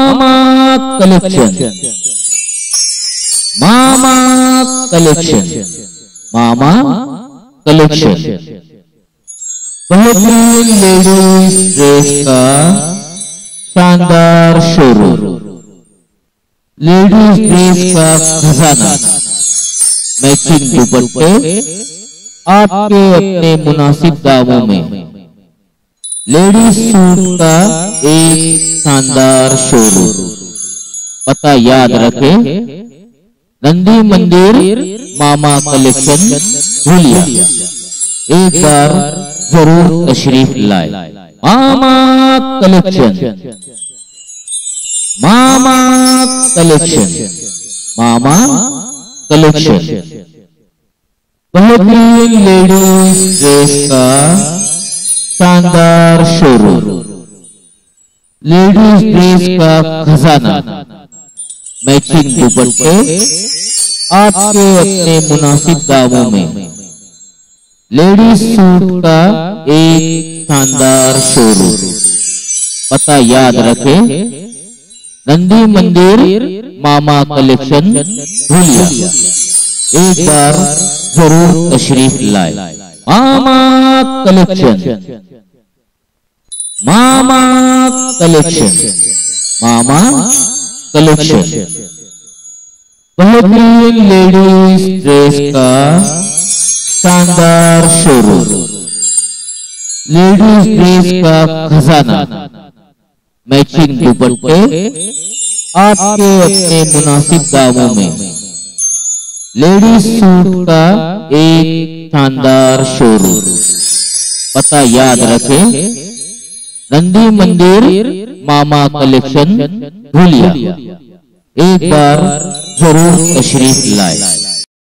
मामा collection, Mama collection, Mama collection. बेहतरीन ladies dress का शानदार शोरूम, लेडीज ड्रेस का खजाना, मैचिंग दुपट्टे आपके अपने मुनासिब दामों में। लेडीज सूट का एक शानदार शोरूम, पता याद रखें, नंदी मंदिर मामा कलेक्शन भूलिया। एक बार जरूर तशरीफ लाए। Mama collection, Mama collection, Mama collection. बेहतरीन लेडीज ड्रेस का शानदार शोरूम, लेडीज ड्रेस का खजाना, मैचिंग दुपट्टे आपके अपने मुनासिब दामों में। लेडीज सूट का एक शानदार शोरूम, पता याद रखें, नंदी मंदिर मामा कलेक्शन भूलिया। एक बार जरूर तशरीफ लाए। Mama collection, Mama collection, Mama collection. बेहतरीन लेडीज ड्रेस का शानदार शोरूम, लेडीज ड्रेस का खजाना, मैचिंग दुपट्टे आपके अपने मुनासिब दामों में। लेडीज सूट का एक शानदार शोरूम, पता याद रखें, नंदी मंदिर मामा कलेक्शन भूलिया। एक बार जरूर तशरीफ लाए।